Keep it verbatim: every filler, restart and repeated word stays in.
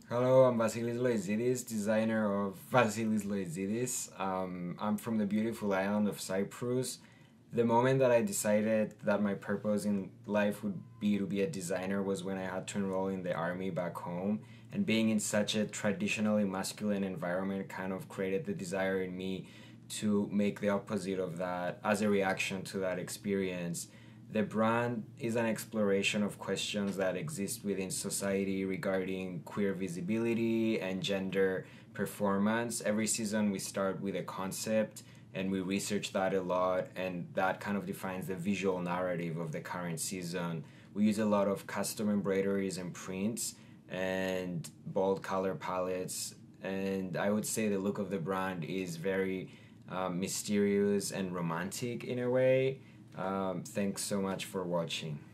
Hello, I'm Vasilis Loizidis, designer of Vasilis Loizidis. Um, I'm from the beautiful island of Cyprus. The moment that I decided that my purpose in life would be to be a designer was when I had to enroll in the army back home. And being in such a traditionally masculine environment kind of created the desire in me to make the opposite of that as a reaction to that experience. The brand is an exploration of questions that exist within society regarding queer visibility and gender performance. Every season, we start with a concept and we research that a lot, and that kind of defines the visual narrative of the current season. We use a lot of custom embroideries and prints and bold color palettes, and I would say the look of the brand is very um, mysterious and romantic in a way. Um, thanks so much for watching.